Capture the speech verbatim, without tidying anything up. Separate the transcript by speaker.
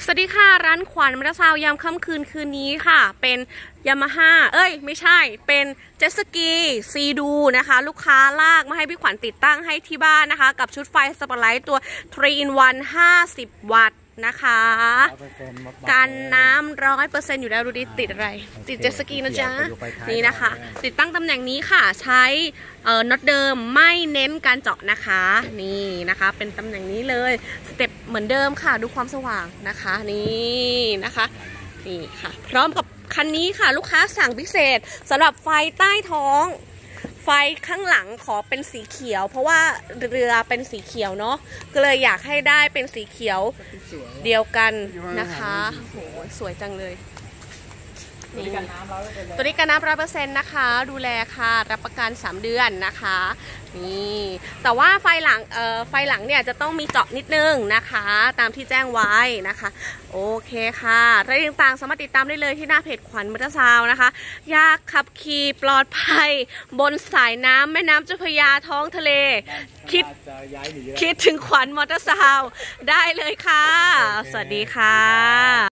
Speaker 1: สวัสดีค่ะร้านขวัญมอเตอร์ไซค์ยามค่ำคืนคืนนี้ค่ะเป็นยามาฮ่าเอ้ยไม่ใช่เป็นเจ็ตสกีซีดูนะคะลูกค้าลากมาให้พี่ขวัญติดตั้งให้ที่บ้านนะคะกับชุดไฟสปอตไลท์ตัว ทรี อิน วัน ห้าสิบ วัตต์นะคะกันน้ำร้อยเปอร์เซ็นต์อยู่แล้วดูดิติดอะไรติดเจ็ตสกีนะจ๊ะนี่นะคะติดตั้งตำแหน่งนี้ค่ะใช้เอ่อน็อตเดิมไม่เน้นการเจาะนะคะนี่นะคะเป็นตำแหน่งนี้เลยสเต็ปเหมือนเดิมค่ะดูความสว่างนะคะนี่นะคะนี่ค่ะพร้อมกับคันนี้ค่ะลูกค้าสั่งพิเศษสำหรับไฟใต้ท้องไฟข้างหลังขอเป็นสีเขียวเพราะว่าเรือเป็นสีเขียวเนาะก็เลยอยากให้ได้เป็นสีเขียวเดียวกันนะคะโหสวยจังเลยตัวนี้กันน้ำร้อยเปอร์เซ็นต์ตัวนี้กันน้ำร้อยเปอร์เซ็นต์นะคะดูแลค่ะรับประกันสามเดือนนะคะนี่แต่ว่าไฟหลังเอ่อไฟหลังเนี่ยจะต้องมีเจาะนิดนึงนะคะตามที่แจ้งไว้นะคะโอเคค่ะรายละเอียดต่างๆสามารถติดตามได้เลยที่หน้าเพจขวัญมอเตอร์ไซค์นะคะอยากขับขี่ปลอดภัยบนสายน้ำแม่น้ำเจ้าพระยาท้องทะเลคิดคิดถึงขวัญมอเตอร์ไซค์ได้เลยค่ะสวัสดีค่ะ